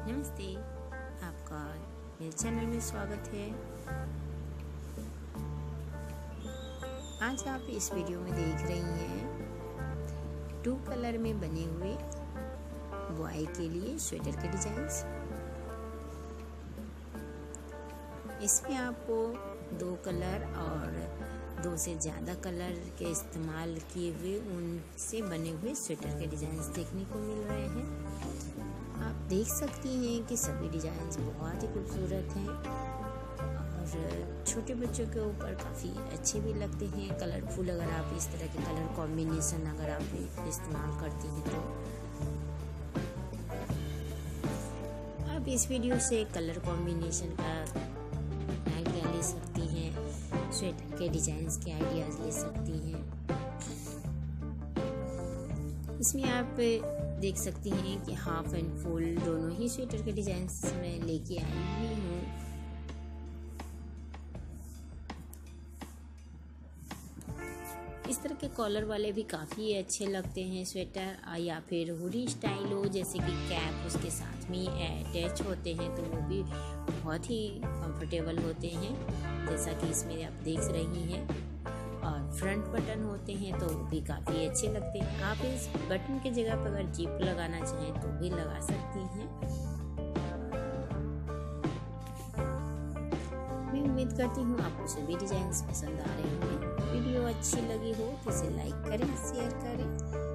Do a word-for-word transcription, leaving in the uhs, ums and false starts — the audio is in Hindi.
नमस्ते, आपका मेरे चैनल में स्वागत है। आज आप इस वीडियो में देख रही हैं टू कलर में बने हुए बॉय के लिए स्वेटर के डिजाइन्स। इसमें आपको दो कलर और दो से ज़्यादा कलर के इस्तेमाल किए हुए ऊन से बने हुए स्वेटर के डिजाइन्स देखने को मिल रहे हैं। आप देख सकती हैं कि सभी डिजाइन्स बहुत ही खूबसूरत हैं और छोटे बच्चों के ऊपर काफ़ी अच्छे भी लगते हैं। कलरफुल अगर आप इस तरह के कलर कॉम्बिनेशन अगर आप इस्तेमाल करती हैं तो आप इस वीडियो से कलर कॉम्बिनेशन का आइडिया ले सकती हैं, स्वेटर के डिजाइन्स के आइडियाज़ ले सकती हैं। इसमें आप देख सकती हैं कि हाफ एंड फुल दोनों ही स्वेटर के डिजाइन्स मैं लेके आई हुई हूँ। इस तरह के कॉलर वाले भी काफ़ी अच्छे लगते हैं स्वेटर, या फिर हुडी स्टाइल हो जैसे कि कैप उसके साथ में अटैच होते हैं तो वो भी बहुत ही कंफर्टेबल होते हैं, जैसा कि इसमें आप देख रही हैं। और फ्रंट बटन होते हैं तो भी काफ़ी अच्छे लगते हैं। आप इस बटन की जगह पर अगर जिप लगाना चाहें तो भी लगा सकती हैं। मैं उम्मीद करती हूँ आपको सभी डिजाइन्स पसंद आ रहे होंगे। वीडियो अच्छी लगी हो तो इसे लाइक करें, शेयर करें।